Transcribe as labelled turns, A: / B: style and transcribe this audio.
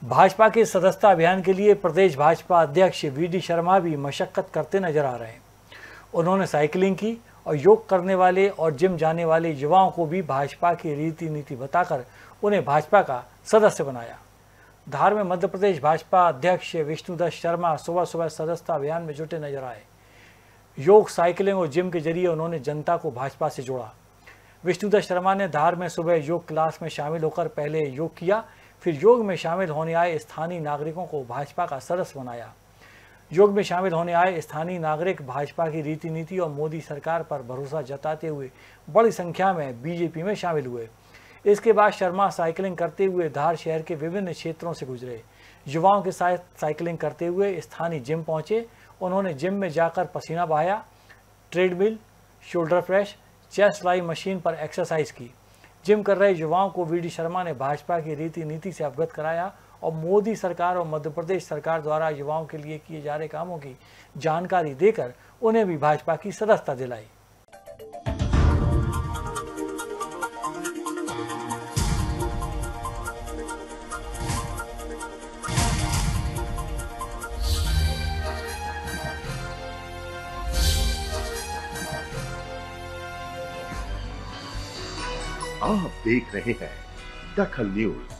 A: भाजपा के सदस्यता अभियान के लिए प्रदेश भाजपा अध्यक्ष वीडी शर्मा भी मशक्कत करते नजर आ रहे हैं। उन्होंने साइकिलिंग की और योग करने वाले और जिम जाने वाले युवाओं को भी भाजपा की रीति नीति बताकर उन्हें भाजपा का सदस्य बनाया। धार में मध्य प्रदेश भाजपा अध्यक्ष विष्णुदत्त शर्मा सुबह सुबह सदस्यता अभियान में जुटे नजर आए। योग, साइकिलिंग और जिम के जरिए उन्होंने जनता को भाजपा से जोड़ा। विष्णुदत्त शर्मा ने धार में सुबह योग क्लास में शामिल होकर पहले योग किया, फिर योग में शामिल होने आए स्थानीय नागरिकों को भाजपा का सदस्य बनाया। योग में शामिल होने आए स्थानीय नागरिक भाजपा की रीति नीति और मोदी सरकार पर भरोसा जताते हुए बड़ी संख्या में बीजेपी में शामिल हुए। इसके बाद शर्मा साइकिलिंग करते हुए धार शहर के विभिन्न क्षेत्रों से गुजरे। युवाओं के साथ साइकिलिंग करते हुए स्थानीय जिम पहुंचे। उन्होंने जिम में जाकर पसीना बहाया, treadmill, shoulder press, chest fly machine पर एक्सरसाइज की। जिम कर रहे युवाओं को वीडी शर्मा ने भाजपा की रीति नीति से अवगत कराया और मोदी सरकार और मध्य प्रदेश सरकार द्वारा युवाओं के लिए किए जा रहे कामों की जानकारी देकर उन्हें भी भाजपा की सदस्यता दिलाई।
B: आप देख रहे हैं दखल न्यूज।